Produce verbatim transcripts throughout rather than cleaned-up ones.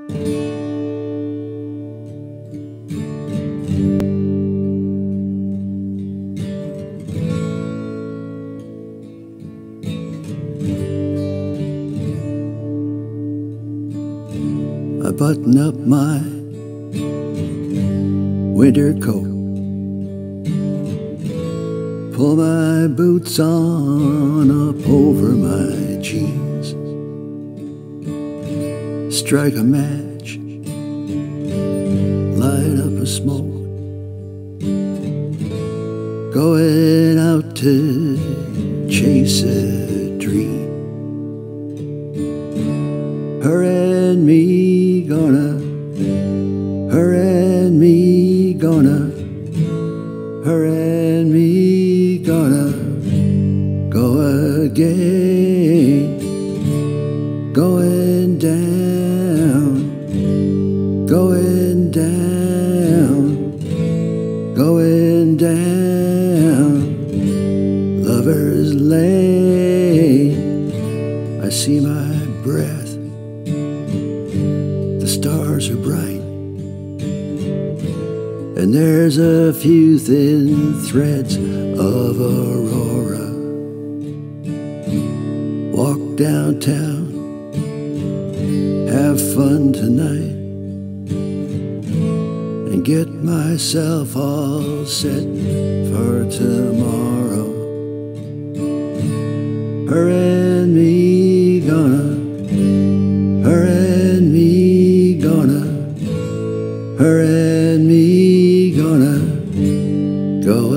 I button up my winter coat, pull my boots on up over my jeans, strike a match, light up a smoke, going out to chase a dream. Her and me gonna, her and me gonna, her and me gonna go again, going down, going down, going down, Lover's Lane. I see my breath, the stars are bright, and there's a few thin threads of aurora. Walk downtown, have fun tonight, and get myself all set for tomorrow. Her and me gonna, her and me gonna, her and me gonna go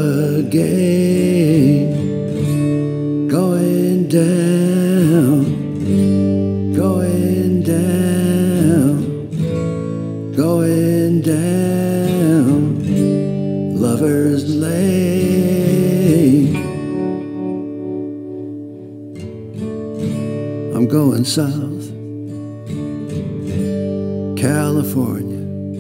again, going down, going down, going down, Lover's Lane. I'm going south, California.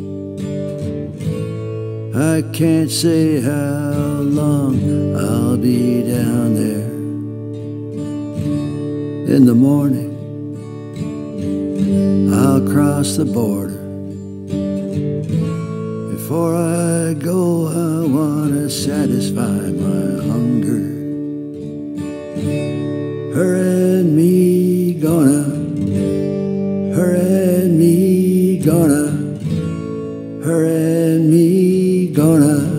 I can't say how long I'll be down there. In the morning, I'll cross the border. Before I go, I wanna satisfy my hunger. Her and me gonna, her and me gonna, her and me gonna